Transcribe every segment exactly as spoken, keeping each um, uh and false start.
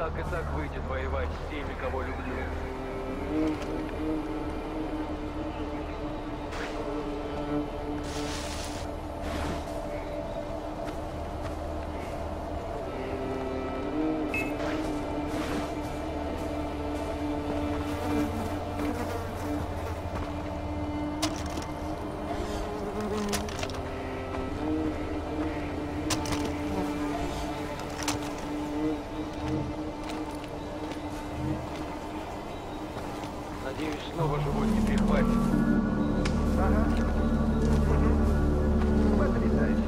так и так выйдет воевать с теми, кого люблю. Надеюсь, снова живой не прихватит. Ага. Угу. Потрясающе.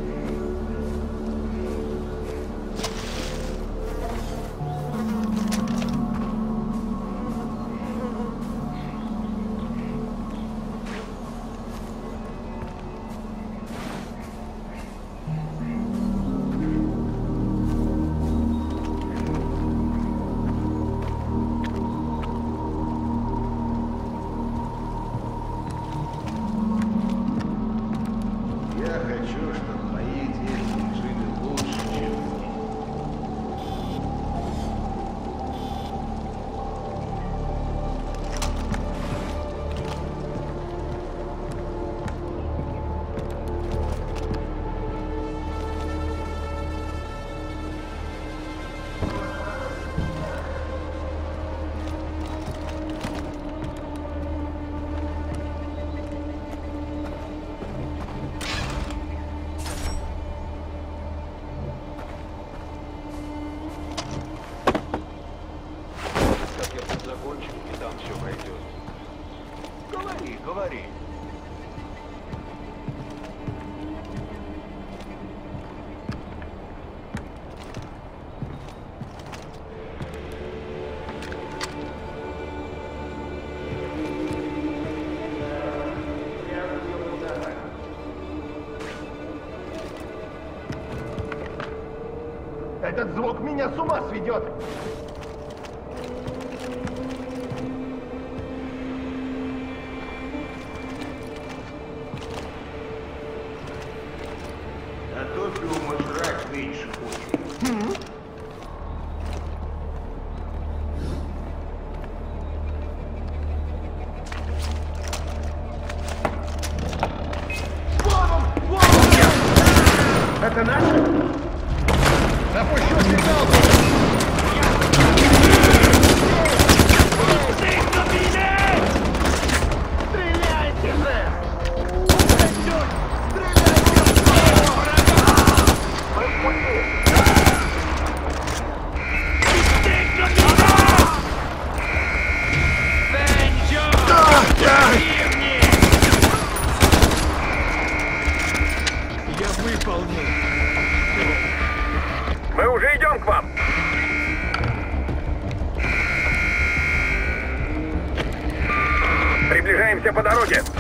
Я хочу, чтобы мои дети жили лучше, чем ты. Как я тут закончу, и там все пройдет. Говори, говори. Этот звук меня с ума сведет! Готовь его жрать меньше хочет. Это наши? Запущу сигнал! Стреляйте же! Я выполнил. Мы уже идем к вам! Приближаемся по дороге!